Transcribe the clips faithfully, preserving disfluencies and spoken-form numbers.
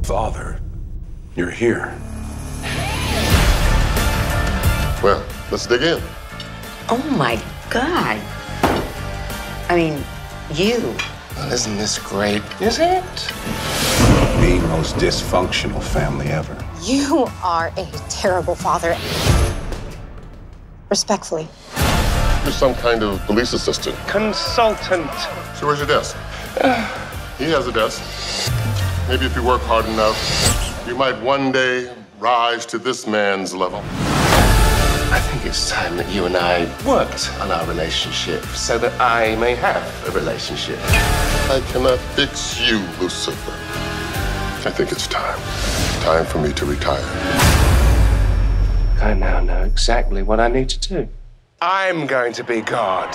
Father, you're here. Well, let's dig in. Oh my God. I mean, you. Well, isn't this great? Is it? The most dysfunctional family ever. You are a terrible father. Respectfully. You're some kind of police assistant. Consultant. So where's your desk? He has a desk. Maybe if you work hard enough, you might one day rise to this man's level. I think it's time that you and I worked on our relationship so that I may have a relationship. I cannot fix you, Lucifer. I think it's time. Time for me to retire. I now know exactly what I need to do. I'm going to be God.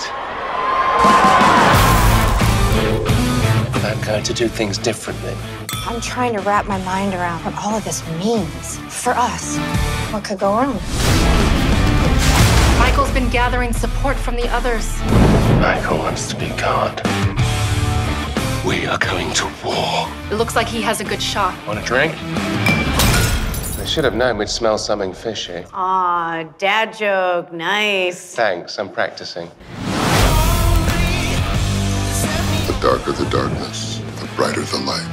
I'm going to do things differently. I'm trying to wrap my mind around what all of this means for us. What could go wrong? Michael's been gathering support from the others. Michael wants to be God. We are going to war. It looks like he has a good shot. Want a drink? I should have known we'd smell something fishy. Aw, dad joke. Nice. Thanks, I'm practicing. The darker the darkness, the brighter the light.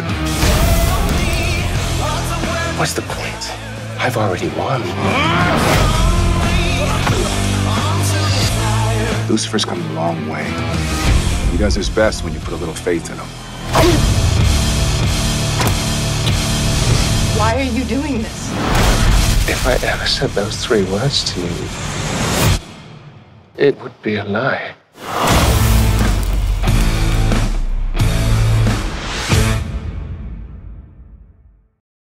What's the point? I've already won. Lucifer's come a long way. He does his best when you put a little faith in him. Why are you doing this? If I ever said those three words to you, it would be a lie.